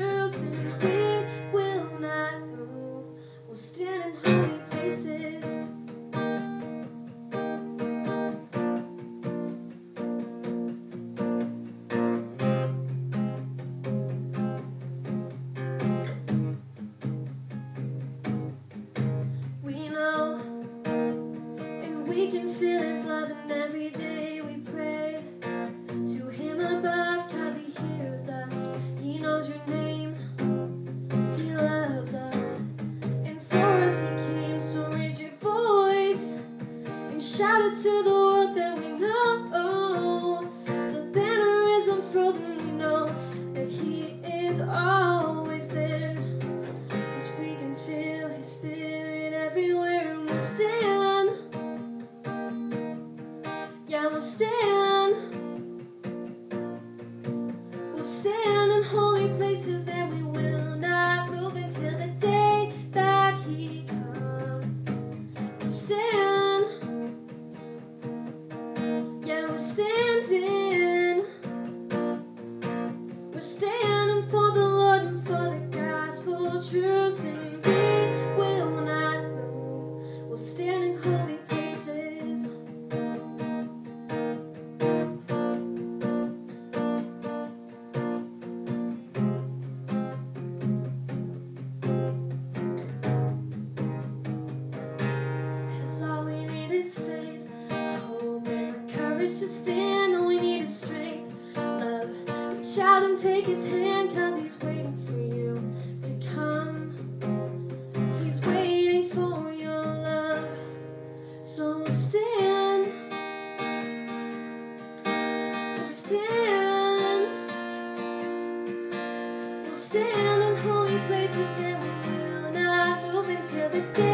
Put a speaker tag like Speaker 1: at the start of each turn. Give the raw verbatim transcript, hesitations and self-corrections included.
Speaker 1: truths, and we will not move. We'll stand in holy places. We know, and we can feel His love, and every day we pray to Him above, 'cause He hears us. He knows your name, He loves us, and for us He came. So raise your voice and shout it to the world that we know. The banner is unfurled, and we know that He is always there, 'cause we can feel His Spirit everywhere. And we'll stand, yeah, we'll stand. We'll stand in holy places, and we will not move until the day that He comes. We'll stand, yeah, we're standing. We're standing for the Lord and for the gospel truths, and we will not move. We'll stand in holy places. All we need is faith, hope, and courage to stand. All we need is strength, love. Reach out and take His hand, 'cause He's waiting for you to come. He's waiting for your love. So we'll stand, we'll stand, we'll stand in holy places, and we will not move until the day